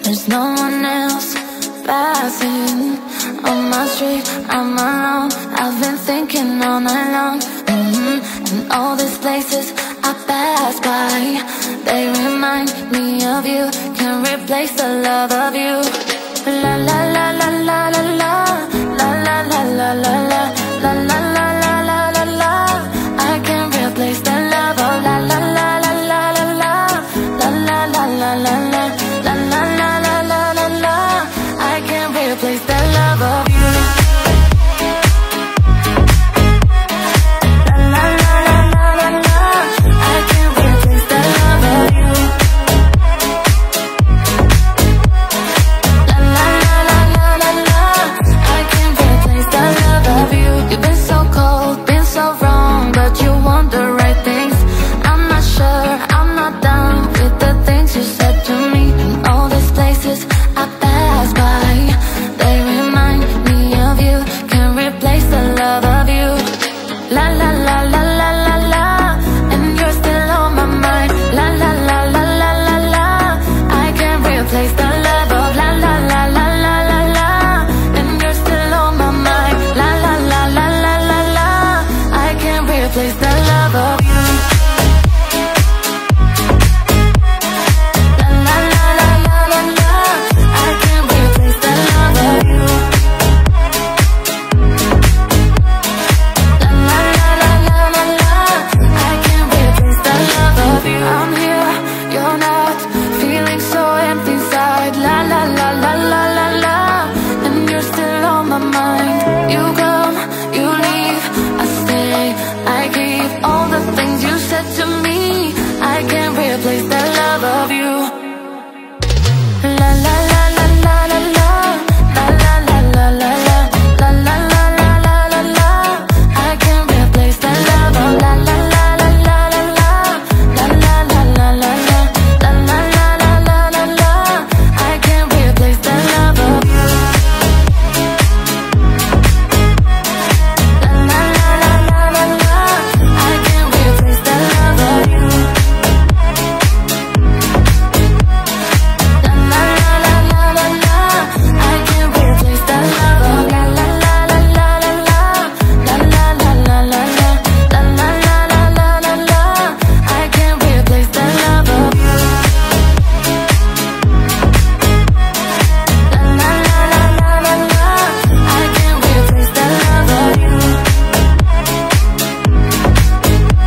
there's no one else passing on my street. I'm alone, I've been thinking all night long. And all these places I pass by, they remind me of you. Can't replace the love of you. La la la la la la la, la la la la la la, la la la la la la la. I can't replace the love of la la la la la la la, la la la la la la, la la la la la la la. I can't replace the love of you.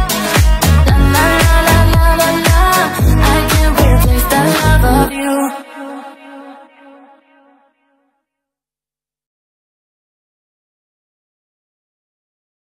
You